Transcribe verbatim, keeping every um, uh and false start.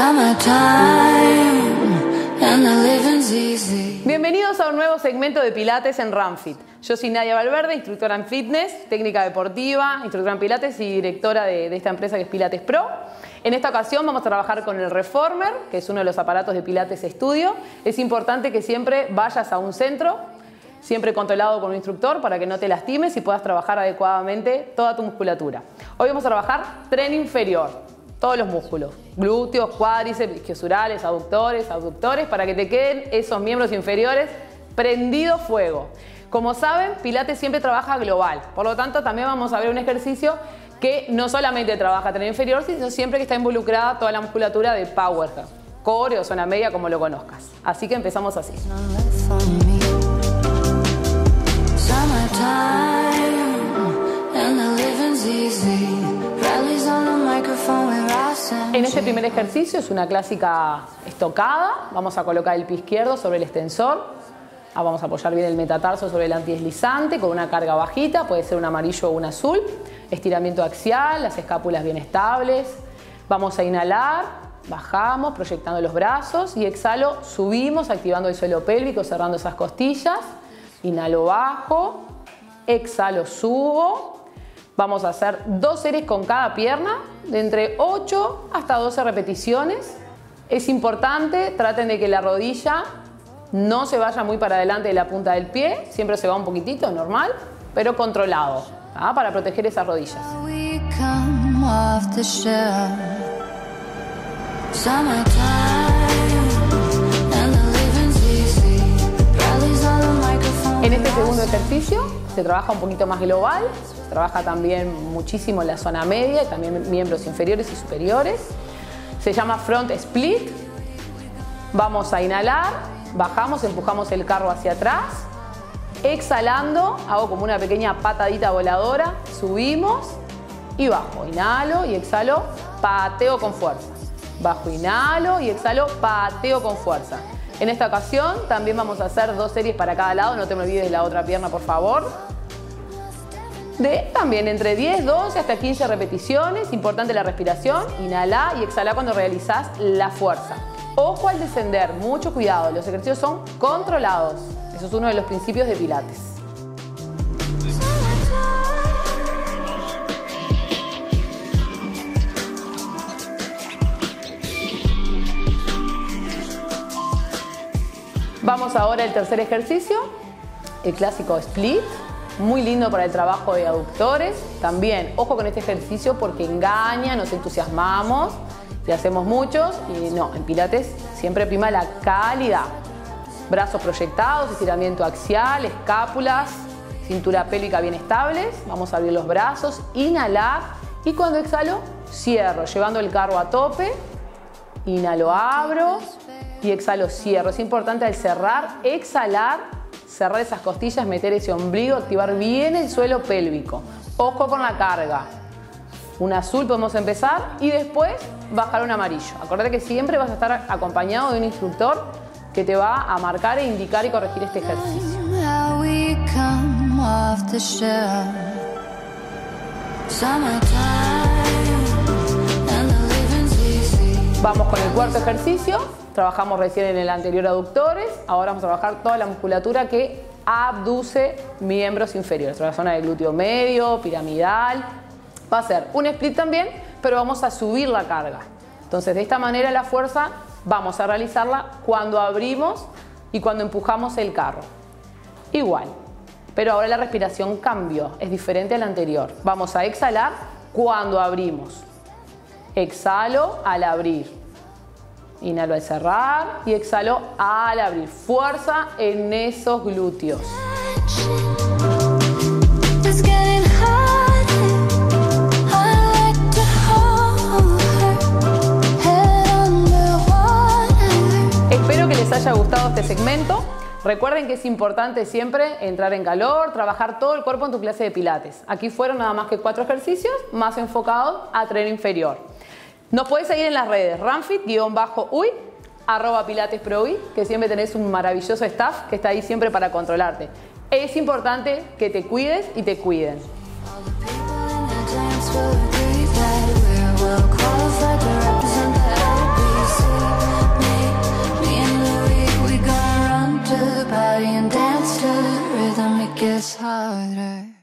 Bienvenidos a un nuevo segmento de Pilates en RunFit. Yo soy Nadia Valverde, instructora en fitness, técnica deportiva, instructora en Pilates y directora de, de esta empresa que es Pilates Pro. En esta ocasión vamos a trabajar con el Reformer, que es uno de los aparatos de Pilates Studio. Es importante que siempre vayas a un centro, siempre controlado con un instructor para que no te lastimes y puedas trabajar adecuadamente toda tu musculatura. Hoy vamos a trabajar tren inferior. Todos los músculos, glúteos, cuádriceps, isquiosurales, aductores, abductores, para que te queden esos miembros inferiores prendidos fuego. Como saben, Pilates siempre trabaja global, por lo tanto también vamos a ver un ejercicio que no solamente trabaja tren inferior, sino siempre que está involucrada toda la musculatura de Power, core o zona media, como lo conozcas. Así que empezamos así. En este primer ejercicio es una clásica estocada. Vamos a colocar el pie izquierdo sobre el extensor. Ah, vamos a apoyar bien el metatarso sobre el antideslizante con una carga bajita, puede ser un amarillo o un azul. Estiramiento axial, las escápulas bien estables. Vamos a inhalar, bajamos proyectando los brazos y exhalo, subimos activando el suelo pélvico, cerrando esas costillas. Inhalo, bajo, exhalo, subo. Vamos a hacer dos series con cada pierna, de entre ocho hasta doce repeticiones. Es importante, traten de que la rodilla no se vaya muy para adelante de la punta del pie, siempre se va un poquitito, normal, pero controlado, ¿tá? Para proteger esas rodillas. En este segundo ejercicio se trabaja un poquito más global, se trabaja también muchísimo en la zona media y también miembros inferiores y superiores. Se llama Front Split. Vamos a inhalar, bajamos, empujamos el carro hacia atrás. Exhalando, hago como una pequeña patadita voladora, subimos y bajo. Inhalo y exhalo, pateo con fuerza. Bajo, inhalo y exhalo, pateo con fuerza. En esta ocasión también vamos a hacer dos series para cada lado, no te me olvides la otra pierna, por favor. De también entre diez, doce hasta quince repeticiones, importante la respiración, inhala y exhala cuando realizás la fuerza. Ojo al descender, mucho cuidado, los ejercicios son controlados. Eso es uno de los principios de Pilates. Vamos ahora al tercer ejercicio, el clásico split, muy lindo para el trabajo de aductores. También, ojo con este ejercicio porque engaña, nos entusiasmamos, le hacemos muchos y no, en Pilates siempre prima la calidad. Brazos proyectados, estiramiento axial, escápulas, cintura pélvica bien estables. Vamos a abrir los brazos, inhalar y cuando exhalo, cierro, llevando el carro a tope. Inhalo, abro y exhalo, cierro. Es importante al cerrar, exhalar, cerrar esas costillas, meter ese ombligo, activar bien el suelo pélvico. Ojo con la carga. Un azul podemos empezar y después bajar un amarillo. Acuérdate que siempre vas a estar acompañado de un instructor que te va a marcar e indicar y corregir este ejercicio. Vamos con el cuarto ejercicio. Trabajamos recién en el anterior aductores. Ahora vamos a trabajar toda la musculatura que abduce miembros inferiores. La zona del glúteo medio, piramidal. Va a ser un split también, pero vamos a subir la carga. Entonces, de esta manera la fuerza vamos a realizarla cuando abrimos y cuando empujamos el carro. Igual, pero ahora la respiración cambió, es diferente a la anterior. Vamos a exhalar cuando abrimos. Exhalo al abrir. Inhalo al cerrar y exhalo al abrir. Fuerza en esos glúteos. Espero que les haya gustado este segmento. Recuerden que es importante siempre entrar en calor, trabajar todo el cuerpo en tu clase de Pilates. Aquí fueron nada más que cuatro ejercicios más enfocados a tren inferior. Nos podés seguir en las redes runfit-uy, arroba pilatesproui, que siempre tenés un maravilloso staff que está ahí siempre para controlarte. Es importante que te cuides y te cuiden. Well qualified to represent the L B C. body and dance to the rhythm, it gets harder.